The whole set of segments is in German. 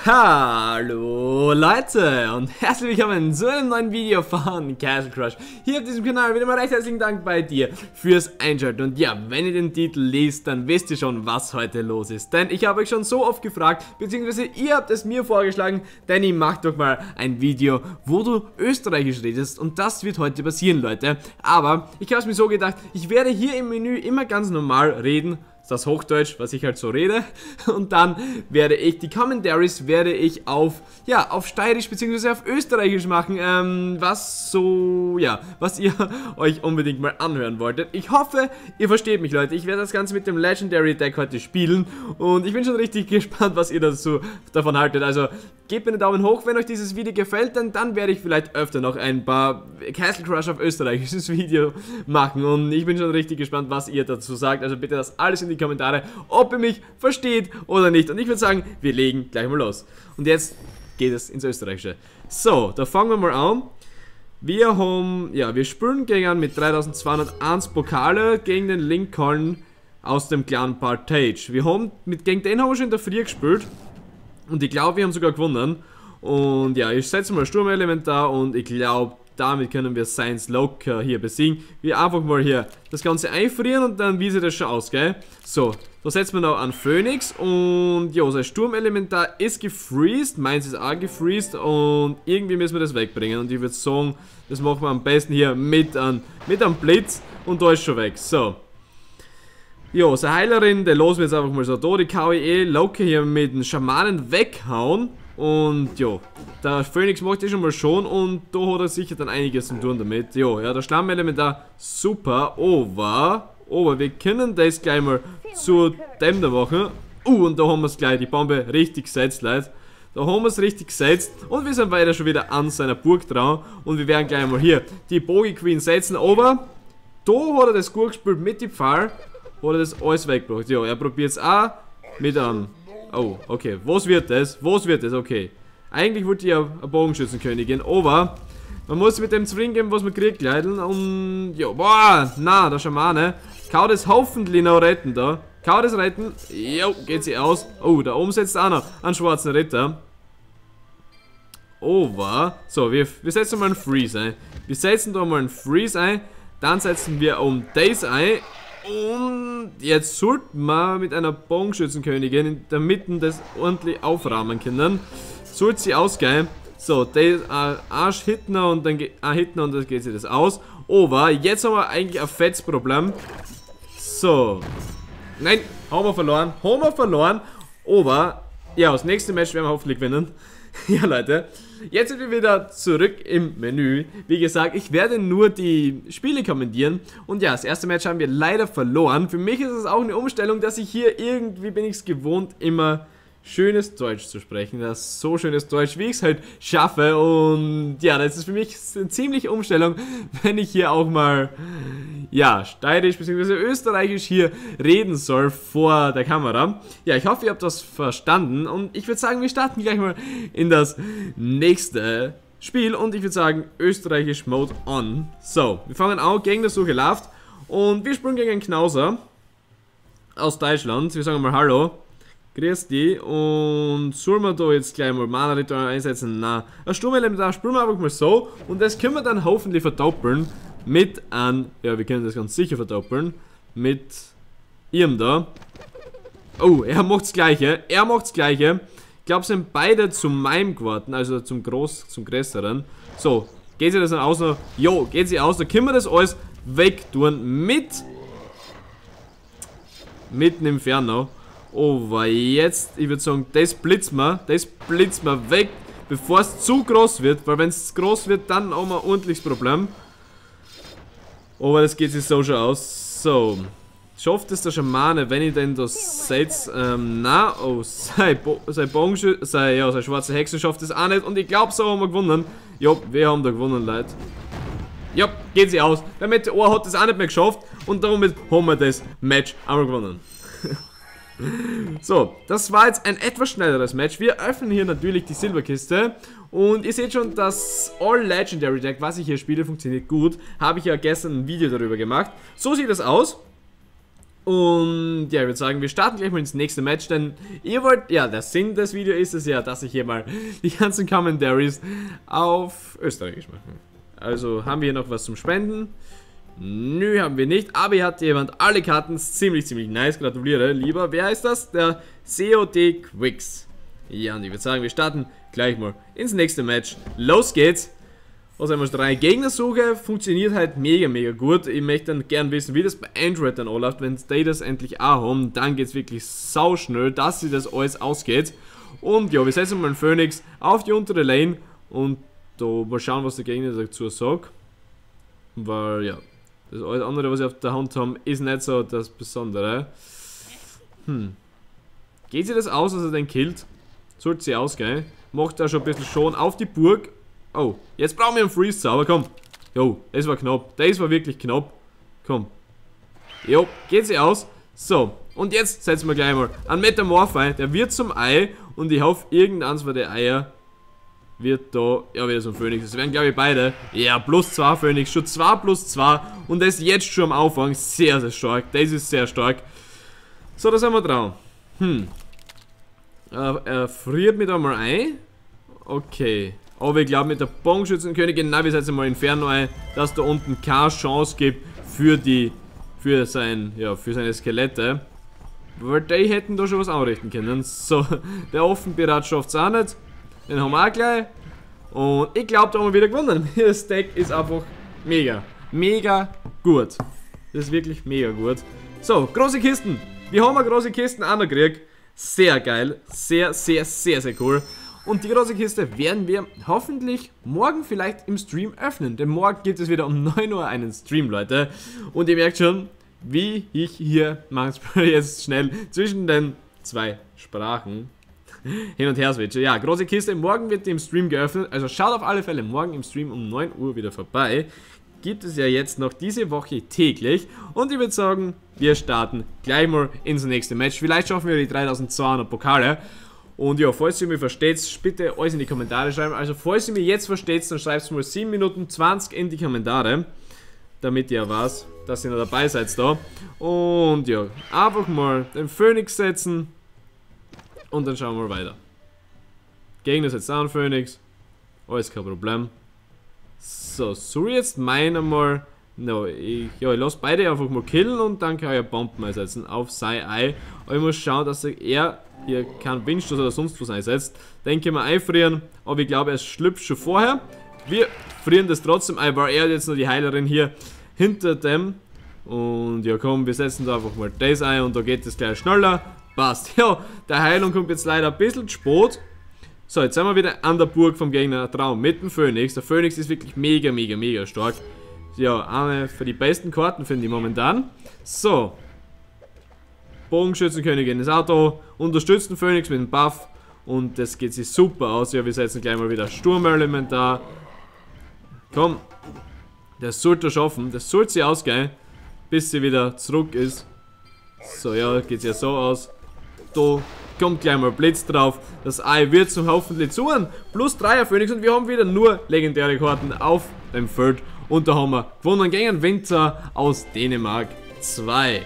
Hallo Leute und herzlich willkommen zu einem neuen Video von Castle Crush. Hier auf diesem Kanal wieder mal recht herzlichen Dank bei dir fürs Einschalten. Und ja, wenn ihr den Titel liest, dann wisst ihr schon, was heute los ist. Denn ich habe euch schon so oft gefragt, beziehungsweise ihr habt es mir vorgeschlagen, Danny, mach doch mal ein Video, wo du Österreichisch redest. Und das wird heute passieren, Leute. Aber ich habe es mir so gedacht, ich werde hier im Menü immer ganz normal reden. Das Hochdeutsch, was ich halt so rede, und dann werde ich die Commentaries auf Steirisch bzw. auf Österreichisch machen, was ihr euch unbedingt mal anhören wolltet. Ich hoffe, ihr versteht mich, Leute. Ich werde das Ganze mit dem Legendary Deck heute spielen und ich bin schon richtig gespannt, was ihr davon haltet. Also gebt mir einen Daumen hoch, wenn euch dieses Video gefällt, denn dann werde ich vielleicht öfter noch ein paar Castle Crush auf österreichisches Video machen und ich bin schon richtig gespannt, was ihr dazu sagt. Also bitte das alles in die Kommentare, ob ihr mich versteht oder nicht. Und ich würde sagen, wir legen gleich mal los. Und jetzt geht es ins Österreichische. So, da fangen wir mal an. Wir spielen gegen mit 3201 Pokale gegen den Lincoln aus dem Clan Partage. Gegen den haben wir schon in der Früh gespielt. Und ich glaube, wir haben sogar gewonnen. Und ja, ich setze mal Sturmelementar und ich glaube, damit können wir Science locker hier besiegen. Wir einfach mal hier das Ganze einfrieren und dann wie sieht das schon aus, gell? So, da setzen wir noch an Phoenix und ja, sein Sturmelementar ist gefreezed, meins ist auch gefreezed und irgendwie müssen wir das wegbringen. Und ich würde sagen, das machen wir am besten hier mit einem Blitz und da ist schon weg. So. Jo, seine Heilerin, der losen wir jetzt einfach mal so da. Die kann ich locker hier mit dem Schamanen weghauen. Und jo, der Phoenix macht das schon mal schon und da hat er sicher dann einiges zu tun damit. Jo, ja, der Stammelement super, aber wir können das gleich mal zu dem da machen. Und da haben wir es gleich, die Bombe richtig gesetzt, Leute. Da haben wir es richtig gesetzt und wir sind weiter schon wieder an seiner Burg dran. Und wir werden gleich mal hier die Bogi Queen setzen, aber da hat er das gut gespielt mit dem Pfeil, hat er das alles weggebracht. Ja, er probiert es auch mit einem... Oh, okay. Was wird das? Okay. Eigentlich wollte ich ja eine Bogenschützenkönigin, aber man muss mit dem zufrieden geben, was man kriegt, Leute. Und ja, boah, na, der Schamane. Kann das hoffentlich noch retten da. Kann das retten? Jo, geht sie aus. Oh, da oben setzt auch noch einen schwarzen Ritter. Over. So, wir setzen mal einen Freeze ein. Wir setzen da mal einen Freeze ein. Dann setzen wir um das ein. Und jetzt sollten wir mit einer Bogenschützenkönigin in der Mitte das ordentlich aufrahmen können. Sollte sie ausgehen. So, der Arsch hitten und dann hitten und dann geht sie das aus. Aber jetzt haben wir eigentlich ein fettes Problem. So. Nein, haben wir verloren. Aber, ja, das nächste Match werden wir hoffentlich gewinnen. Ja, Leute. Jetzt sind wir wieder zurück im Menü. Wie gesagt, ich werde nur die Spiele kommentieren. Und ja, das erste Match haben wir leider verloren. Für mich ist es auch eine Umstellung, dass ich hier irgendwie bin ich es gewohnt, immer schönes Deutsch zu sprechen. Das ist so schönes Deutsch, wie ich es halt schaffe. Und ja, das ist für mich eine ziemliche Umstellung, wenn ich hier auch mal, ja, steirisch bzw. österreichisch hier reden soll vor der Kamera. Ja, ich hoffe, ihr habt das verstanden. Und ich würde sagen, wir starten gleich mal in das nächste Spiel. Und ich würde sagen, österreichisch Mode on. So, wir fangen an gegen das Suche Laft. Und wir spielen gegen einen Knauser aus Deutschland. Wir sagen mal Hallo. Grüß die und sollen wir da jetzt gleich mal Mana-Ritual einsetzen? Na, ein Sturmelement da spielen wir einfach mal so und das können wir dann hoffentlich verdoppeln mit einem, ja, wir können das ganz sicher verdoppeln mit ihm da. Oh, er macht das Gleiche. Ich glaube, sind beide zu meinem geworden, also zum Größeren. So, geht sie das dann aus? Jo, geht sie aus, da können wir das alles wegtun mit dem Inferno. Oh, weil jetzt, ich würde sagen, das blitzen wir weg, bevor es zu groß wird, weil wenn es groß wird, dann haben wir ein ordentliches Problem. Aber das geht sich so schon aus. So, schafft es der Schamane, wenn ich denn das setze, sein schwarze Hexe schafft es auch nicht und ich glaube, so haben wir gewonnen. Ja, wir haben da gewonnen, Leute. Ja, geht sie aus. Der Meteor hat das auch nicht mehr geschafft und damit haben wir das Match einmal gewonnen. So, das war jetzt ein etwas schnelleres Match. Wir öffnen hier natürlich die Silberkiste und ihr seht schon, das All Legendary Deck, was ich hier spiele, funktioniert gut. Habe ich ja gestern ein Video darüber gemacht. So sieht das aus. Und ja, ich würde sagen, wir starten gleich mal ins nächste Match, denn ihr wollt, ja, der Sinn des Videos ist es ja, dass ich hier mal die ganzen Commentaries auf Österreichisch mache. Also haben wir hier noch was zum Spenden? Nö, haben wir nicht, aber hier hat jemand alle Karten ziemlich nice, gratuliere, lieber. Wer ist das? Der COD Quicks. Ja, und ich würde sagen, wir starten gleich mal ins nächste Match. Los geht's! Was einmal 3 Gegnersuche funktioniert halt mega gut. Ich möchte dann gern wissen, wie das bei Android dann anläuft. Wenn die das endlich auch haben, dann geht's wirklich sau schnell, dass sich das alles ausgeht. Und ja, wir setzen mal einen Phoenix auf die untere Lane und da mal schauen, was der Gegner dazu sagt. Weil ja, das alles andere, was sie auf der Hand haben, ist nicht so das Besondere. Geht sich das aus, dass er den killt? Sollte sie ausgehen. Macht da schon ein bisschen schon auf die Burg. Oh, jetzt brauchen wir einen Freeze-Zauber, komm. Jo, das war knapp. Das war wirklich knapp. Komm. Jo, geht sie aus. So, und jetzt setzen wir gleich mal einen Metamorph ein. Der wird zum Ei. Und ich hoffe, irgendeins von den Eier wird da, ja, wieder so ein Phoenix. Das werden, glaube ich, beide. Ja, +2 Phoenix. Schon 2 +2. Und das jetzt schon am Anfang. Sehr stark. Das ist sehr stark. So, da sind wir dran. Er friert mich da mal ein. Okay. Aber ich glaube mit der Bogenschützenkönigin, na, wir setzen mal Inferno ein, dass da unten keine Chance gibt für seine Skelette. Weil die hätten da schon was anrichten können. So, der Offenpirat schafft es auch nicht. Den haben wir auch gleich. Und ich glaube, da haben wir wieder gewonnen. Das Deck ist einfach mega gut. Das ist wirklich mega gut. So, große Kisten. Wir haben große Kisten auch noch gekriegt. Sehr geil. Sehr cool. Und die große Kiste werden wir hoffentlich morgen vielleicht im Stream öffnen. Denn morgen gibt es wieder um 9 Uhr einen Stream, Leute. Und ihr merkt schon, wie ich hier manchmal jetzt schnell zwischen den 2 Sprachen hin und her switche. Ja, große Kiste. Morgen wird die im Stream geöffnet. Also schaut auf alle Fälle morgen im Stream um 9 Uhr wieder vorbei. Gibt es ja jetzt noch diese Woche täglich. Und ich würde sagen, wir starten gleich mal ins nächste Match. Vielleicht schaffen wir die 3200 Pokale. Und ja, falls ihr mich versteht, bitte alles in die Kommentare schreiben. Also falls ihr mich jetzt versteht, dann schreibt es mal 7 Minuten 20 in die Kommentare. Damit ihr weiß, dass ihr noch dabei seid da. Und ja, einfach mal den Phoenix setzen. Und dann schauen wir weiter. Gegner setzt auch einen Phoenix. Alles kein Problem. So, soll ich jetzt meinen mal... No, ich lasse beide einfach mal killen und dann kann ich eine Bomben einsetzen auf sein Ei. Aber ich muss schauen, dass er hier keinen Windstoß oder sonst was einsetzt. Den können wir einfrieren, aber ich glaube, er schlüpft schon vorher. Wir frieren das trotzdem ein, weil er hat jetzt noch die Heilerin hier hinter dem. Und ja komm, wir setzen da einfach mal das ein und da geht es gleich schneller. Passt. Ja, der Heilung kommt jetzt leider ein bisschen zu spät. So, jetzt sind wir wieder an der Burg vom Gegner dran mit dem Phoenix. Der Phoenix ist wirklich mega stark. Ja, eine für die besten Karten finde ich momentan. So. Bogenschützenkönigin ist auch da. Unterstützt den Phoenix mit dem Buff. Und das geht sich super aus. Ja, wir setzen gleich mal wieder Sturmelementar. Komm. Das sollte er schaffen. Das sollte sie ausgehen. Bis sie wieder zurück ist. So, ja, geht es ja so aus. Da kommt gleich mal Blitz drauf. Das Ei wird zum hoffentlich zu einem +3er Phoenix. Und wir haben wieder nur legendäre Karten auf dem Feld. Und da haben wir gewonnen gegen Winter aus Dänemark 2.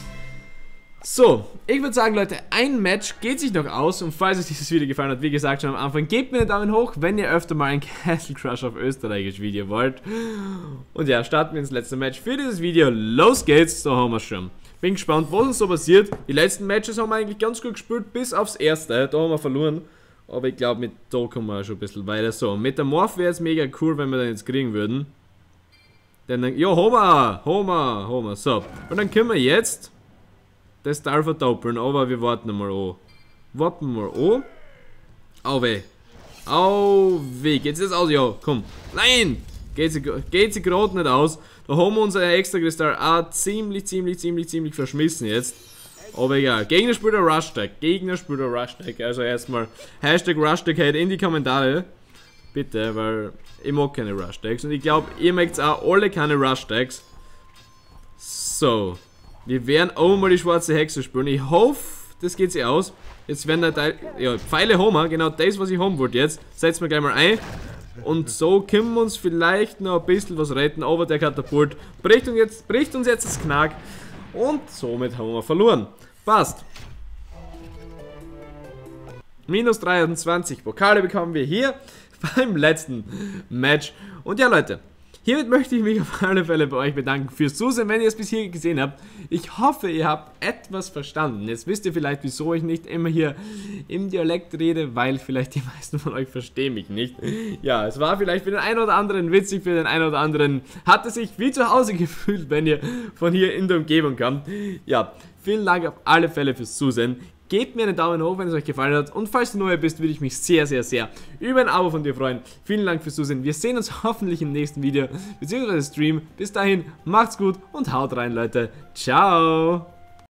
So, ich würde sagen, Leute, ein Match geht sich noch aus. Und falls euch dieses Video gefallen hat, wie gesagt schon am Anfang, gebt mir einen Daumen hoch, wenn ihr öfter mal ein Castle Crush auf Österreichisch Video wollt. Und ja, starten wir ins letzte Match für dieses Video. Los geht's, da haben wir schon. Bin gespannt, was uns so passiert. Die letzten Matches haben wir eigentlich ganz gut gespielt, bis aufs erste. Da haben wir verloren. Aber ich glaube, mit da kommen wir schon ein bisschen weiter. So, Metamorph wäre jetzt mega cool, wenn wir den jetzt kriegen würden. Denn dann, ja, Homer. So, und dann können wir jetzt das Teil verdoppeln, aber wir warten mal an. Au weh, geht's jetzt aus? Ja, komm. Nein! Geht sie gerade nicht aus. Da haben wir unser extra Kristall auch ziemlich verschmissen jetzt. Aber egal. Gegner spielt der Rush-Tag. Also erstmal Hashtag Rush-Tag in die Kommentare. Bitte, weil ich mag keine Rush-Tags. Und ich glaube, ihr mögt auch alle keine Rush-Tags. So. Wir werden auch mal die schwarze Hexe spielen. Ich hoffe, das geht sich aus. Jetzt werden da ja, Pfeile haben wir. Genau das, was ich haben wollte jetzt. Setzen wir gleich mal ein. Und so können wir uns vielleicht noch ein bisschen was retten. Aber der Katapult bricht uns jetzt das Knack. Und somit haben wir verloren. Passt. Minus 23 Pokale bekommen wir hier beim letzten Match. Und ja, Leute, hiermit möchte ich mich auf alle Fälle bei euch bedanken fürs Zusehen, wenn ihr es bis hier gesehen habt. Ich hoffe, ihr habt etwas verstanden. Jetzt wisst ihr vielleicht, wieso ich nicht immer hier im Dialekt rede, weil vielleicht die meisten von euch verstehen mich nicht. Ja, es war vielleicht für den einen oder anderen witzig, für den einen oder anderen hat es sich wie zu Hause gefühlt, wenn ihr von hier in der Umgebung kommt. Ja, vielen Dank auf alle Fälle fürs Zusehen. Gebt mir einen Daumen hoch, wenn es euch gefallen hat. Und falls du neu bist, würde ich mich sehr, sehr, sehr über ein Abo von dir freuen. Vielen Dank fürs Zusehen. Wir sehen uns hoffentlich im nächsten Video, beziehungsweise Stream. Bis dahin, macht's gut und haut rein, Leute. Ciao.